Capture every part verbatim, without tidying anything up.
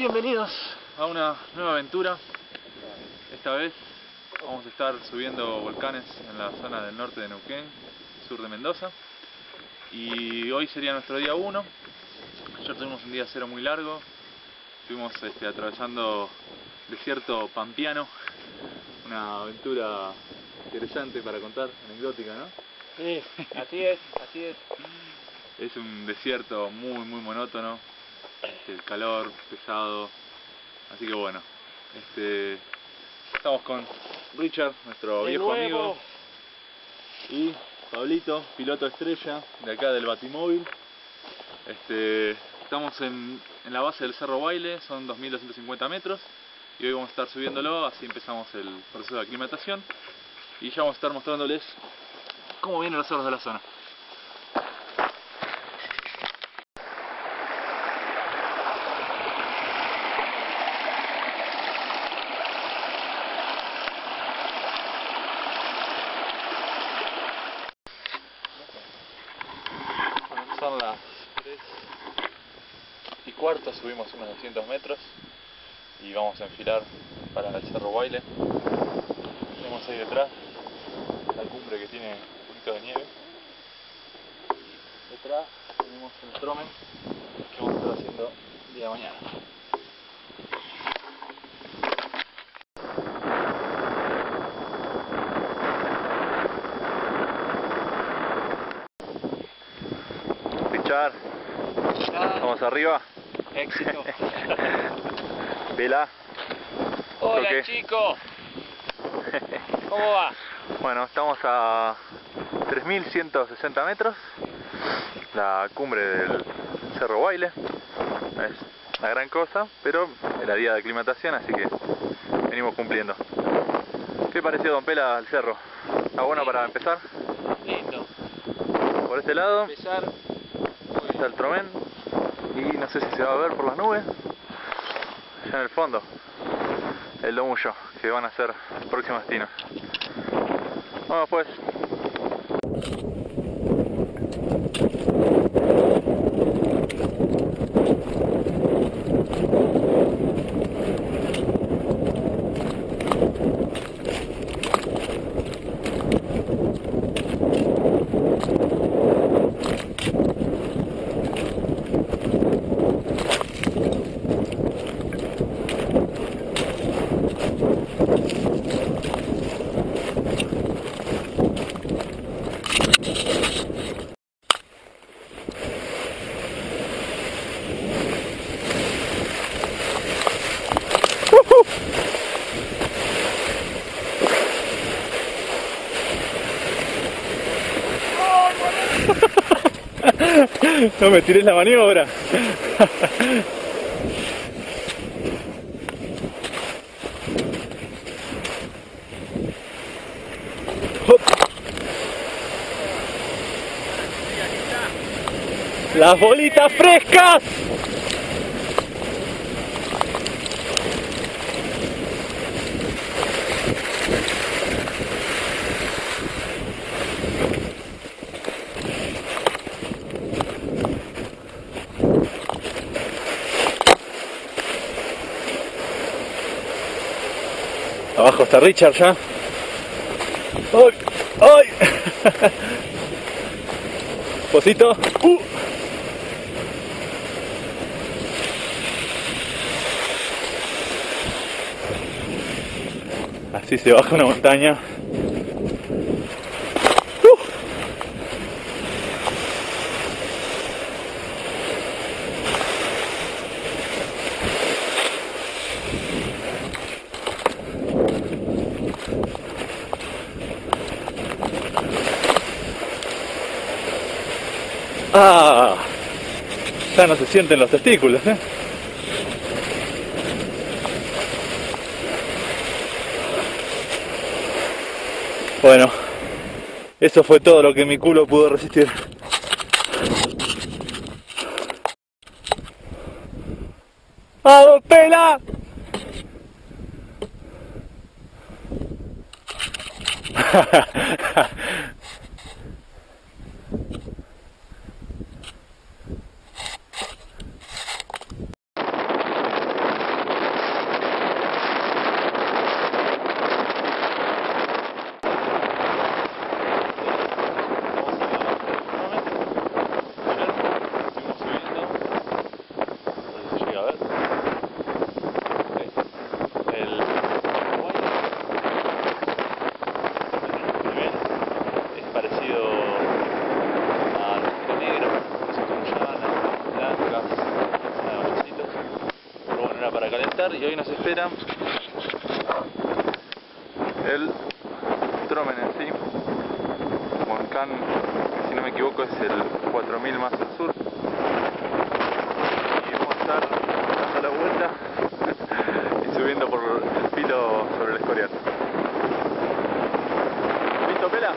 Bienvenidos a una nueva aventura. Esta vez vamos a estar subiendo volcanes en la zona del norte de Neuquén, sur de Mendoza. Y hoy sería nuestro día uno. Ayer tuvimos un día cero muy largo. Estuvimos este, atravesando el desierto pampeano. Una aventura interesante para contar, anecdótica, ¿no? Sí, así es, así es. Es un desierto muy muy monótono, este, el calor pesado, así que bueno, este, estamos con Richard, nuestro De viejo nuevo. amigo, y Pablito, piloto estrella de acá del Batimóvil. Este, estamos en, en la base del Cerro Baile, son dos mil doscientos cincuenta metros, y hoy vamos a estar subiéndolo, así empezamos el proceso de aclimatación, y ya vamos a estar mostrándoles cómo vienen los cerros de la zona. Son las tres y cuarto, subimos unos doscientos metros y vamos a enfilar para el Cerro Baile. Tenemos ahí detrás la cumbre que tiene un poquito de nieve. Detrás tenemos el Tromen que vamos a estar haciendo el día de mañana. Richard, vamos arriba. Éxito. Vela. Hola ¿Qué? chicos. ¿Cómo va? Bueno, estamos a tres mil ciento sesenta metros, la cumbre del Cerro Baile. Es una gran cosa, pero era día de aclimatación, así que venimos cumpliendo. ¿Qué pareció, don Pela, el cerro? ¿Está bueno para empezar? Lindo. Por este lado Empezar. está el Tromen, y no sé si se va a ver por las nubes. Allá en el fondo, el Domullo, que van a ser el próximo destino. Vamos pues. No me tires la maniobra. Las bolitas frescas. Abajo está Richard ya. ¡Ay! ¡Ay! Posito. ¡Uh! Así se baja una montaña. ¡Uh! Ah, ya no se sienten los testículos, ¿eh? Bueno, eso fue todo lo que mi culo pudo resistir. ¡Ah, don Pela! estar y hoy nos espera el Tromen en sí, volcán que si no me equivoco es el cuatro mil más al sur, y vamos a estar dando la vuelta y subiendo por el filo sobre el Escorial. ¿Listo, Pela?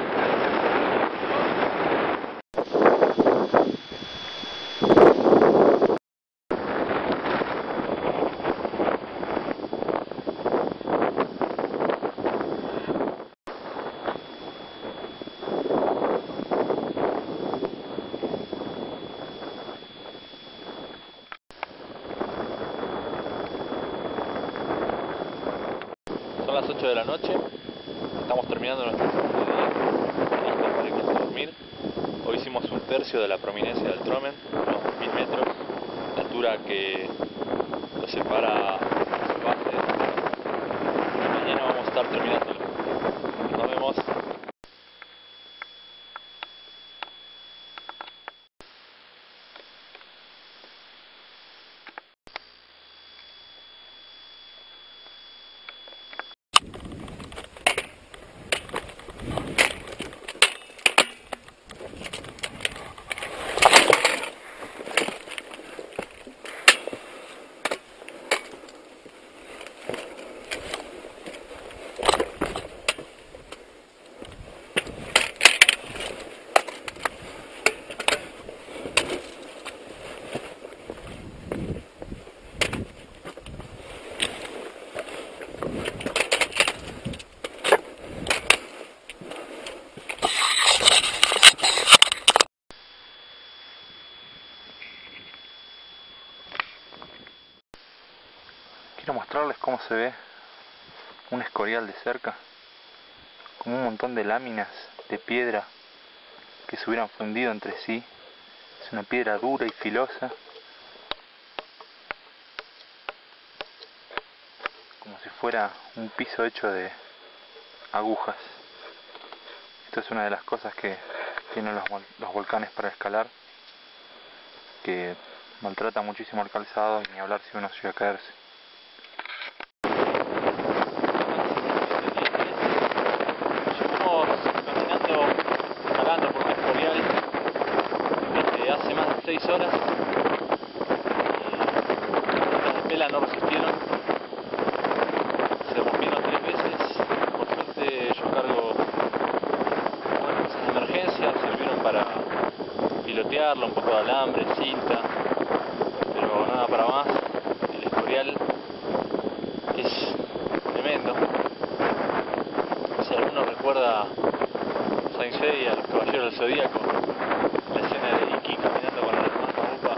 Son las ocho de la noche, estamos terminando nuestro segundo día, listos para irnos a dormir. Hoy hicimos un tercio de la prominencia del Tromen, unos mil metros, la altura que lo separa de su base. Mañana vamos a estar terminándolo. Nos vemos. Quiero mostrarles cómo se ve un escorial de cerca, como un montón de láminas de piedra que se hubieran fundido entre sí. Es una piedra dura y filosa, como si fuera un piso hecho de agujas. Esto es una de las cosas que tienen los, los volcanes para escalar, que maltrata muchísimo el calzado, y ni hablar si uno llega a caerse. Hace más de seis horas y las pelas no resistieron, se rompieron tres veces. Por suerte yo cargo unas cosas de emergencia, sirvieron para pilotearlo, un poco de alambre, cinta, pero nada para más. El escorial es tremendo. Si alguno recuerda Saint Seiya, los caballeros del Zodíaco, la escena de Iki caminando con la hermana Upa,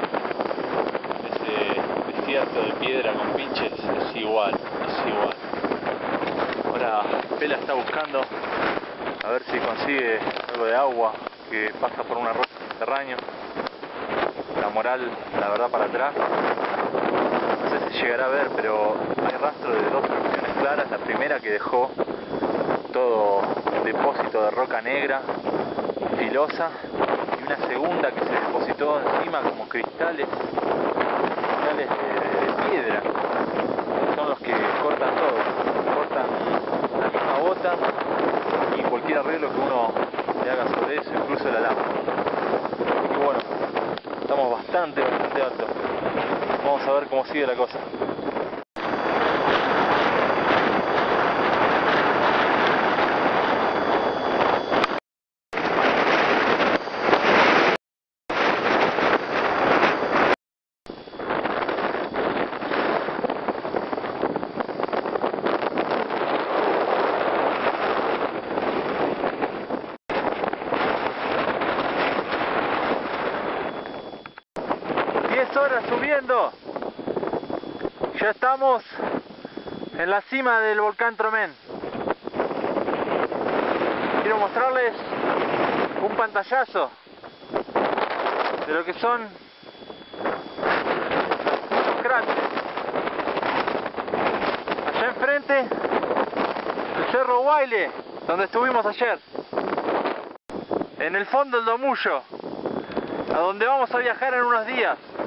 ese desierto de piedra con pinches, es igual, es igual. Ahora Pela está buscando a ver si consigue algo de agua que pasa por un arroyo subterráneo. La moral, la verdad, para atrás. No sé si llegará a ver, pero hay rastro de dos erupciones claras. La primera que dejó todo un depósito de roca negra, filosa, y una segunda que se depositó encima como cristales, cristales de, de piedra. Son los que cortan todo, cortan la misma bota y cualquier arreglo que uno le haga sobre eso, incluso el alambre. Así que bueno, estamos bastante, bastante altos. Vamos a ver cómo sigue la cosa. diez horas subiendo. Ya estamos en la cima del volcán Tromen. Quiero mostrarles un pantallazo de lo que son los cráteres. Allá enfrente, el Cerro Guaile, donde estuvimos ayer. En el fondo el Domullo, a donde vamos a viajar en unos días.